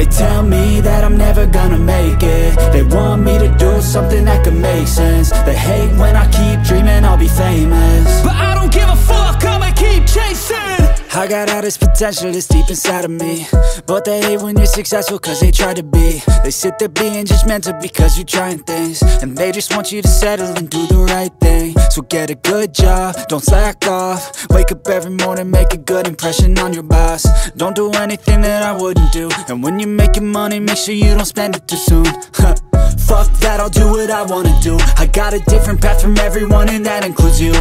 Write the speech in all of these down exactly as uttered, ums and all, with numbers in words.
They tell me that I'm never gonna make it. They want me to do something that could make sense. They hate when I keep dreaming I'll be famous, but I don't give a fuck, I'ma keep chasing. I got all this potential that's deep inside of me, but they hate when you're successful cause they try to be. They sit there being judgmental because you're trying things, and they just want you to settle and do the right thing. So get a good job, don't slack off. Wake up every morning, make a good impression on your boss. Don't do anything that I wouldn't do, and when you're making money, make sure you don't spend it too soon. Fuck that, I'll do what I wanna do. I got a different path from everyone, and that includes you.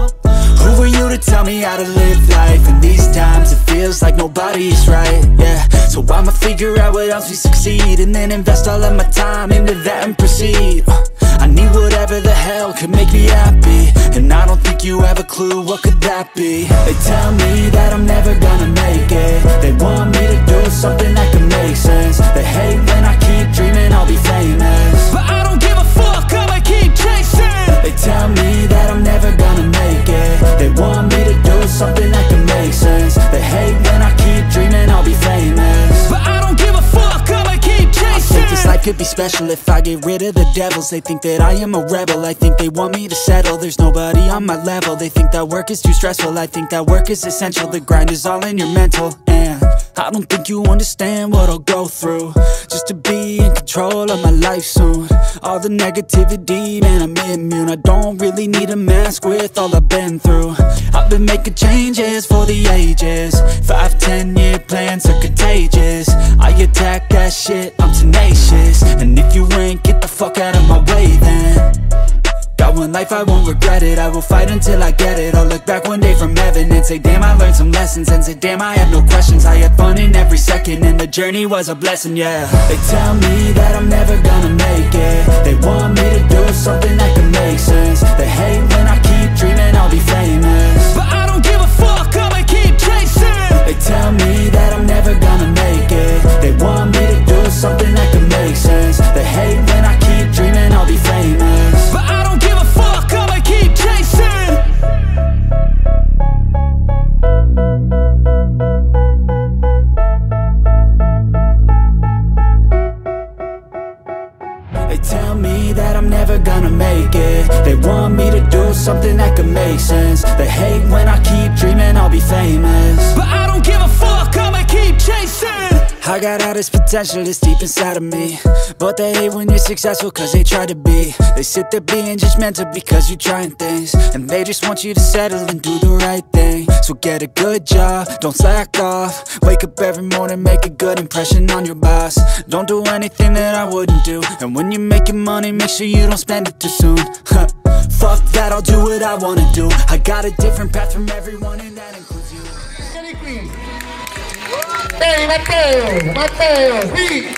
Who are you to tell me how to live life? In these times it feels like nobody's right, yeah. So I'ma figure out what else we succeed, and then invest all of my time into that and proceed. I need whatever the hell could make me happy, and I don't think you have a clue what could that be. They tell me that I'm never gonna make it. They want me to do something that can make sense. They hate when I keep dreaming I'll be famous, but I don't give a fuck, I'ma keep chasing. They tell me that I'm never gonna make it. They want me to do something that can make sense. They hate when I keep dreaming I'll be famous, but I don't give a fuck, I'ma keep chasing. I think this life could be special if I get rid of the devils. They think that I am a rebel, I think they want me to settle. There's nobody on my level. They think that work is too stressful, I think that work is essential. The grind is all in your mental, and I don't think you understand what I'll go through just to be in control of my life soon. All the negativity, man, I'm immune. I don't really need a mask with all I've been through. I've been making changes for the ages. Five, ten year plans are contagious. I attack that shit, I'm tenacious. And if you ain't, get the fuck out of my way then. Got one life, I won't regret it. I will fight until I get it. I'll look back one day from heaven and say, damn, I learned some lessons. And say, damn, I had no questions. I had fun in every second, and the journey was a blessing, yeah. They tell me that I'm never gonna make it. They want me to do something that can make sense. They hate when I keep dreaming I'll be famous, but I don't give a fuck, I'ma keep chasing. They tell me that I'm never gonna make it. They want me to do something that can make sense. They hate when I keep dreaming I'll be famous, but I don't give a fuck, I'ma keep chasing. They tell me that I'm never gonna make it. They want me to do something that can make sense. They hate when I keep dreaming I'll be famous, but I don't give a fuck, I'ma keep chasing. I got all this potential that's deep inside of me, but they hate when you're successful cause they try to be. They sit there being judgmental because you're trying things, and they just want you to settle and do the right thing. So get a good job, don't slack off. Wake up every morning, make a good impression on your boss. Don't do anything that I wouldn't do, and when you're making money, make sure you don't spend it too soon. Fuck that, I'll do what I wanna do. I got a different path from everyone, and that includes you. Vieni qui! Ehi Matteo! Matteo! Qui!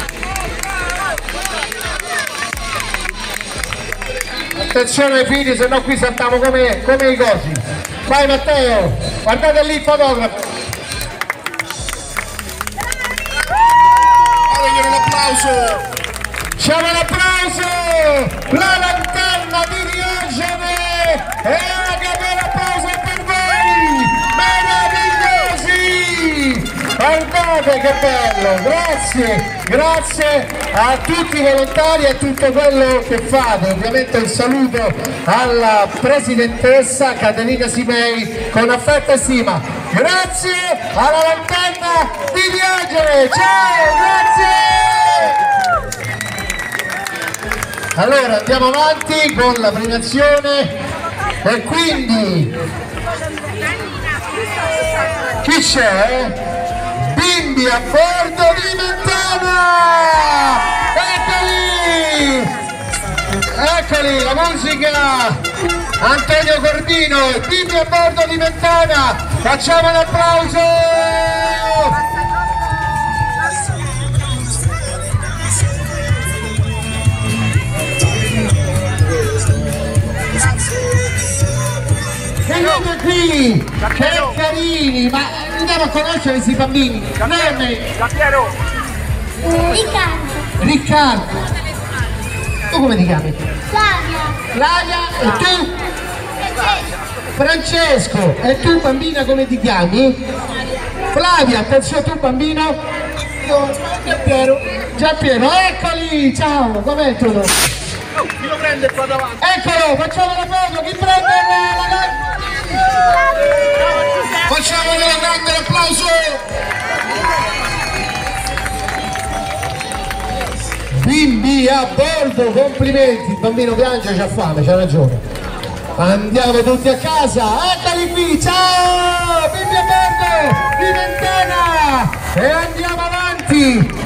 Attenzione ai figli, se no qui saltiamo come, come i cosi. Vai Matteo! Guardate lì il fotografo! Voglio un applauso! C'è un applauso! La lanterna di Diogene! E anche un applauso per voi! Meravigliosi! Guardate che bello! Grazie! Grazie a tutti i volontari e a tutto quello che fate. Ovviamente un saluto alla presidentessa Caterina Simei con affetto e stima. Grazie alla lanterna di Diogene! Ciao! Grazie! Allora andiamo avanti con la premiazione e quindi chi c'è? Bimbi a bordo di Mentana! Eccoli! Eccoli la musica! Antonio Cordino, Bimbi a bordo di Mentana! Facciamo un applauso! Venite qui, che carini, ma andiamo a conoscere questi bambini. Nome? Piero. Riccardo. Riccardo. Tu come ti chiami? Flavia. Flavia. E tu? Francesco. Francesco. E tu bambina come ti chiami? Flavia, attenzione tu bambino. Giampiero, Giampiero, eccoli, ciao, come sono? Oh, chi lo prende qua davanti? Eccolo, facciamo la foto, chi prende la, la... Facciamo un grande applauso! Bimbi a bordo, complimenti, il bambino piange, c'ha fame, c'ha ragione. Andiamo tutti a casa, eccoli qui, ciao! Bimbi a bordo, di Ventana! E andiamo avanti!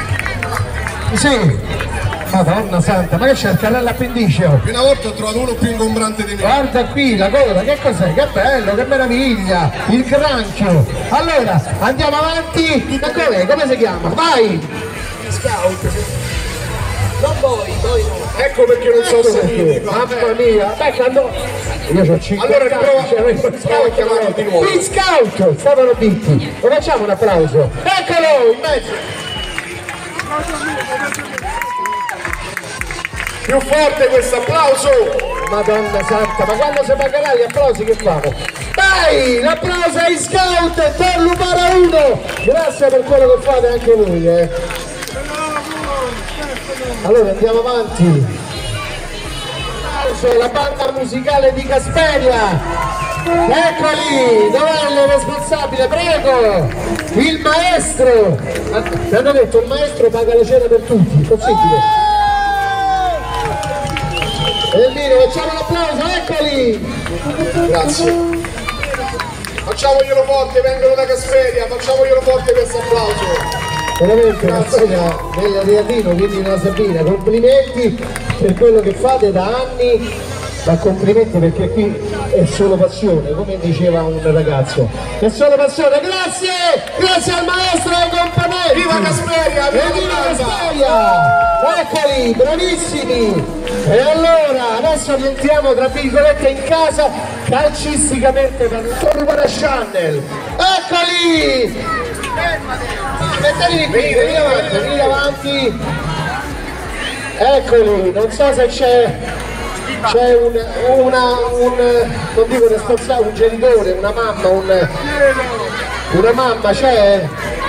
Sì, Madonna santa, ma che c'è il carrello appendiceo? Una volta ho trovato uno più ingombrante di me. Guarda qui la coda, che cos'è? Che bello, che meraviglia! Il granchio! Allora, andiamo avanti, ma come? Come si chiama? Vai! Scout. Non voi, voi no. Ecco perché non so Perché? Mamma mia! Beh, quando... Io ho cinque Allora riprova, anni, prova a chiamarlo di nuovo. Gli scout! Stavano bitti! Lo facciamo un applauso! Eccolo! In mezzo! Più forte questo applauso! Madonna santa, ma quando si pagherà gli applausi che famo? Dai! L'applauso ai scout per Lupara uno! Grazie per quello che fate anche voi, eh! Allora andiamo avanti! La banda musicale di Casperia! Eccoli! Dov'è il responsabile? Prego! Il maestro! Mi hanno detto il maestro paga la cena per tutti, possibile? Elvino, facciamo l'applauso, eccoli! Grazie. Facciamoglielo forte, vengono da Casperia, facciamoglielo forte questo applauso. Veramente una storia del Riadino, quindi della Sabina, complimenti per quello che fate da anni, ma complimenti perché qui è solo passione, come diceva un ragazzo. È solo passione, grazie! Grazie al maestro e ai componenti! Viva Casperia! Viva, viva Casperia! Eccoli, bravissimi! E allora, adesso rientriamo tra virgolette in casa, calcisticamente parlando, con la Channel. Eccoli! Mettili qui, venite avanti, venite avanti. Eccoli, non so se c'è c'è un, una, un, non dico responsabile, un genitore, una mamma, un, una mamma c'è?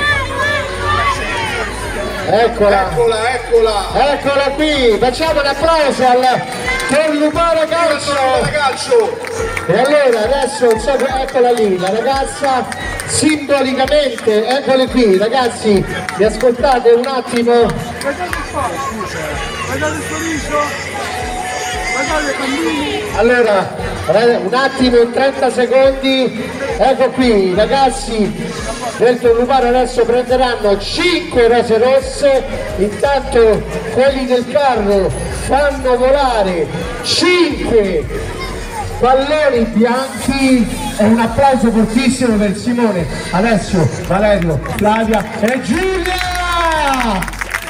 Eccola, Eccola, eccola! eccola qui, facciamo un applauso al con Lupara Calcio. Calcio! E allora adesso, insomma, eccola lì, la ragazza simbolicamente, eccole qui, ragazzi, mi ascoltate un attimo? Guardate qua, scusa. Guardate il sorriso. Guardate i bambini. Allora, un attimo, in trenta secondi, ecco qui, i ragazzi del Torluparo adesso prenderanno cinque rose rosse, intanto quelli del carro fanno volare cinque palloni bianchi e un applauso fortissimo per Simone, Alessio, Valerio, Flavia e Giulia!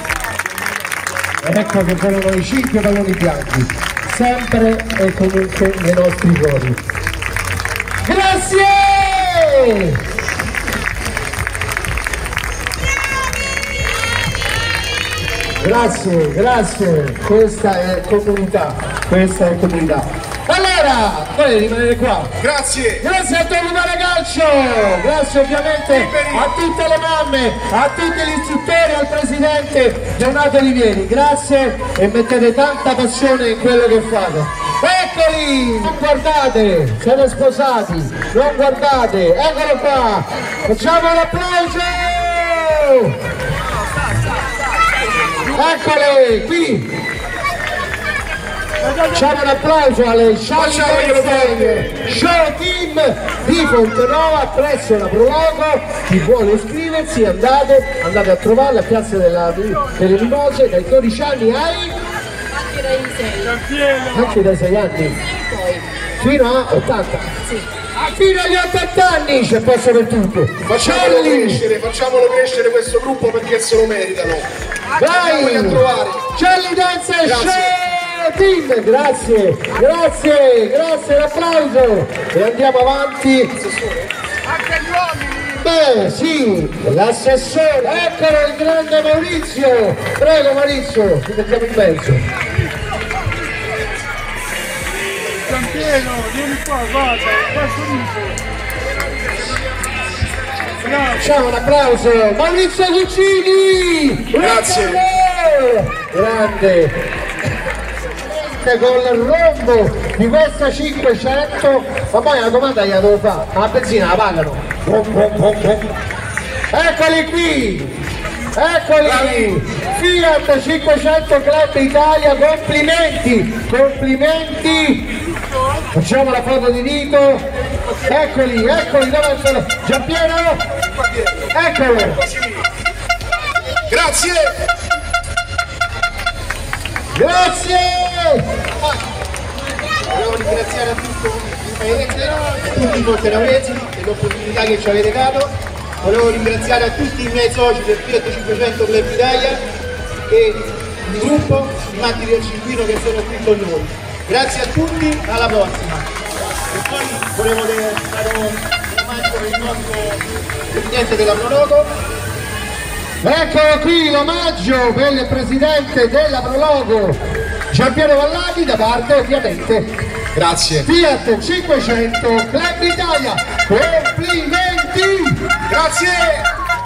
Ecco che volano i cinque palloni bianchi, sempre e comunque nei nostri cuori. Grazie! Grazie, grazie, questa è comunità, questa è comunità. Allora, volete rimanere qua? Grazie! Grazie a Torlupara Calcio, grazie ovviamente a tutte le mamme, a tutti gli istruttori, al presidente Donato Olivieri, grazie e mettete tanta passione in quello che fate. Eccoli, non guardate, siete sposati, non guardate, eccolo qua, facciamo l'applauso! Eccole, qui! Facciamo un applauso alle Charlie Show Team di Fontenova presso la Prologo. Chi vuole iscriversi andate, andate a trovarla a Piazza della, delle Mimose dai dodici anni ai... Anche dai sei. Anche dai sei anni? Fino a ottanta? Sì. Fino agli ottanta anni c'è posto per tutto. Facciamolo crescere, facciamolo crescere questo gruppo perché se lo meritano. Vai! A trovare. Charlie Dance Grazie. Show Team, grazie, grazie, grazie, l'applauso e andiamo avanti. Anche gli uomini. Beh, sì, l'assessore, eccolo il grande Maurizio, prego Maurizio, ti mettiamo in mezzo. Giampiero, vieni qua, guarda, qua sorriso. Facciamo un applauso, Maurizio Cucini! Grazie! Grande! Con il rombo di questa cinquecento, ma poi la domanda gliela devo fare, ma la benzina la pagano? Eccoli qui! Eccoli! Fiat cinquecento Club Italia, complimenti! Complimenti! Facciamo la foto di dito! Eccoli, eccoli, dove sono? Giampiero? Eccolo! Grazie! Grazie! Volevo ringraziare a tutto il paese, a tutti i portavoce e l'opportunità che ci avete dato. Volevo ringraziare a tutti i miei soci del Fiat cinquecento Club Italia e il gruppo Matti del Circuito che sono qui con noi. Grazie a tutti, alla prossima. E poi volevo dare un omaggio per il nostro presidente della Prologo. Eccolo qui l'omaggio per il presidente della Prologo, Giampiero Vallati, da parte ovviamente Grazie. Fiat cinquecento Club Italia. Complimenti! Grazie!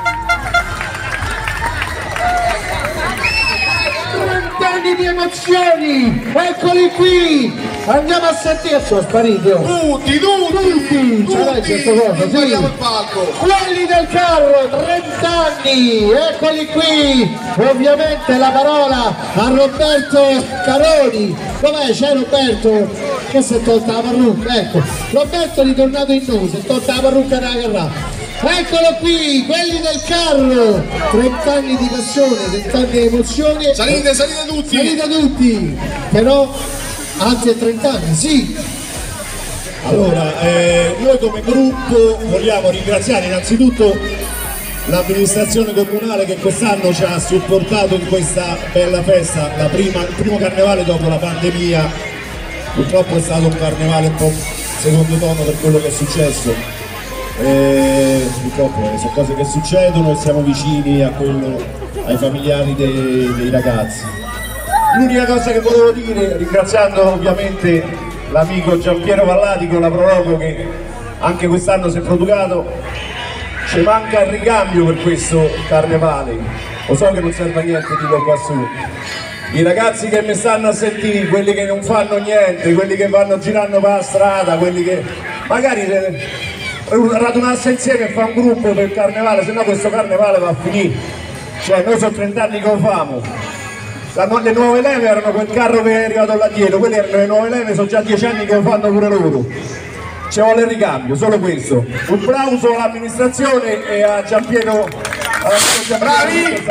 Trent'anni di emozioni, eccoli qui! Andiamo a sentire, sono spariti oh. Tutti, tutti! Tutti! Ce l'hai questa cosa, sì! Guardiamo il palco! Quelli del carro, trent'anni, eccoli qui! Ovviamente la parola a Roberto Caroni. Dov'è? C'è Roberto? Che si è tolta la parrucca? Ecco, Roberto è ritornato in noi, si è tolta la parrucca della carrà. Eccolo qui, quelli del carro! trent'anni di passione, trent'anni di emozione. Salite, salite tutti! Salite tutti! Però altri trent'anni, sì! Allora, eh, noi come gruppo vogliamo ringraziare innanzitutto l'amministrazione comunale che quest'anno ci ha supportato in questa bella festa, la prima, il primo carnevale dopo la pandemia. Purtroppo è stato un carnevale un po' secondo tono per quello che è successo. Eh, purtroppo sono cose che succedono e siamo vicini a quello, ai familiari dei, dei ragazzi. L'unica cosa che volevo dire, ringraziando ovviamente l'amico Giampiero Vallati con la Prologo che anche quest'anno si è producato, ci manca il ricambio per questo carnevale. Lo so che non serve a niente dirlo qua su. I ragazzi che mi stanno a sentire, quelli che non fanno niente, quelli che vanno girando per la strada, quelli che magari radunarsi insieme e fare un gruppo per il carnevale, se no questo carnevale va a finire. Cioè noi sono trent'anni che lo famo. La, le nuove leve erano quel carro che è arrivato là dietro, quelle erano le nuove leve, sono già dieci anni che lo fanno pure loro. Ci vuole il ricambio, solo questo. Un applauso all'amministrazione e a Giampiero. Bravi!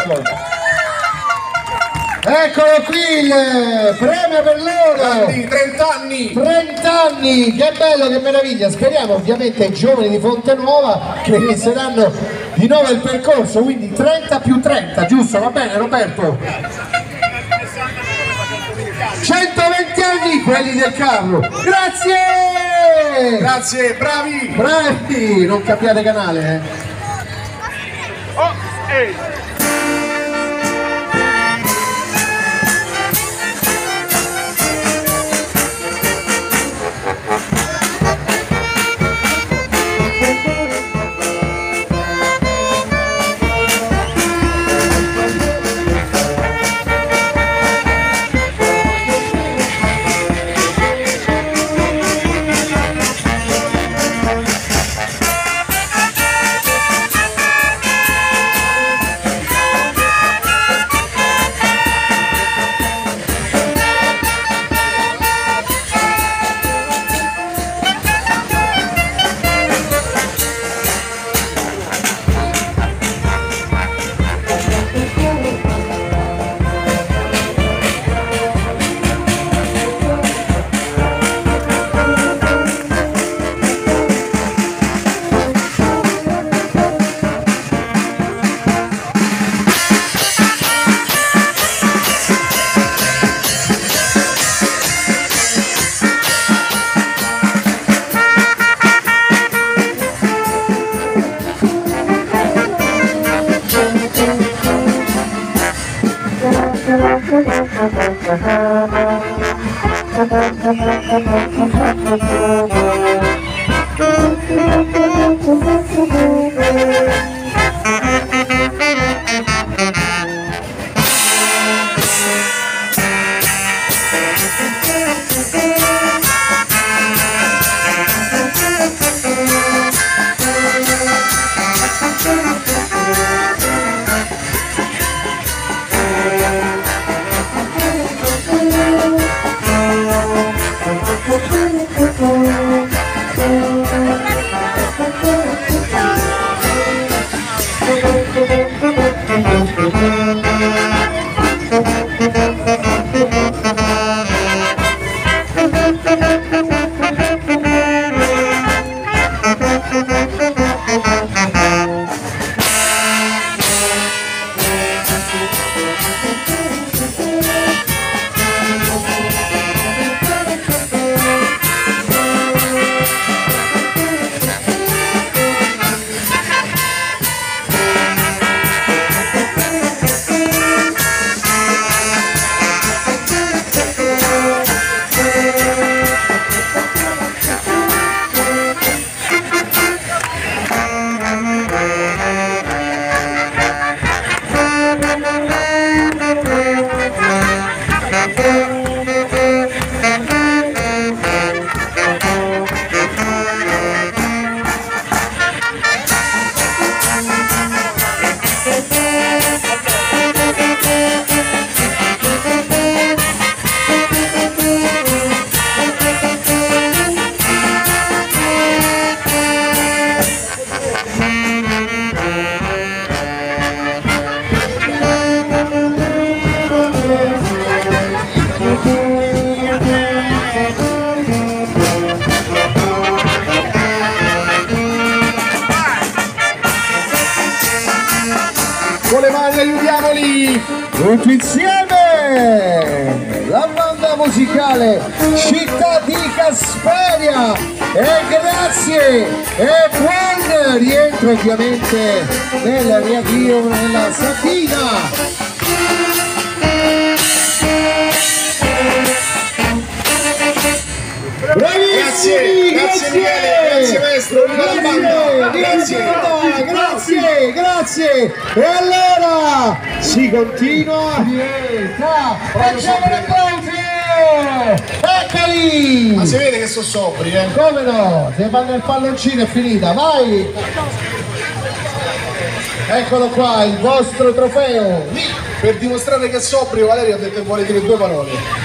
Eccolo qui il premio per loro! trent'anni! trent'anni! Che bello, che meraviglia! Speriamo ovviamente ai giovani di Fontenuova che inizieranno di nuovo il percorso, quindi trenta più trenta, giusto? Va bene Roberto? centoventi anni quelli del carro! Grazie! Grazie, bravi! Bravi! Non cambiate canale, eh! Oh, ehi! Con le mani aiutiamoli tutti insieme, la banda musicale Città di Casperia, e grazie e buon rientro ovviamente nel riavvio nella Sabina. Grazie, grazie Michele, grazie maestro, grazie, grazie, grazie, grazie, grazie. E allora si continua. Facciamo un applauso! Eccoli! Ma si vede che sono sobri, eh? Come no? Se fanno il palloncino è finita, vai! Eccolo qua, il vostro trofeo. Per dimostrare che è sobrio, Valerio ha detto che vuole dire due parole.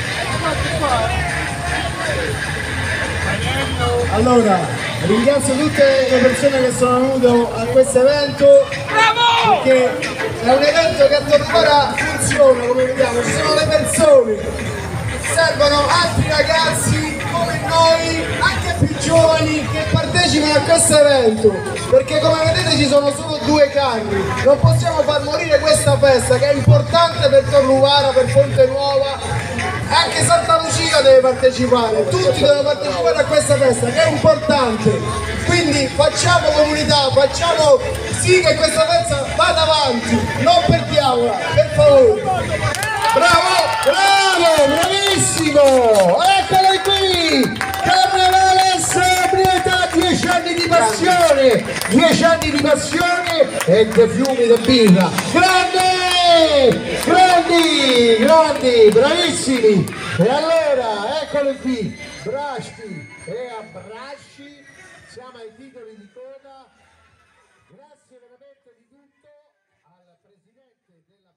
Allora, ringrazio tutte le persone che sono venute a questo evento. Bravo! Perché è un evento che a Tortora funziona, come vediamo, ci sono le persone, servono altri ragazzi come noi, anche più giovani, che partecipano a questo evento, perché come vedete ci sono solo due carri, non possiamo far morire questa festa che è importante per Torluara, per Fonte Nuova. Anche Santa Lucia deve partecipare, tutti devono partecipare a questa festa che è importante, quindi facciamo comunità, facciamo sì che questa festa vada avanti, non perdiamola, per favore. Bravo, bravo, bravissimo, eccolo qui, Carnevale Sobrietà, dieci anni di passione, dieci anni di passione e dei fiumi di birra, grande! Grandi, grandi, bravissimi! E allora, eccoli qui, braschi e abbracci, siamo ai titoli di coda. Grazie veramente di tutto al presidente della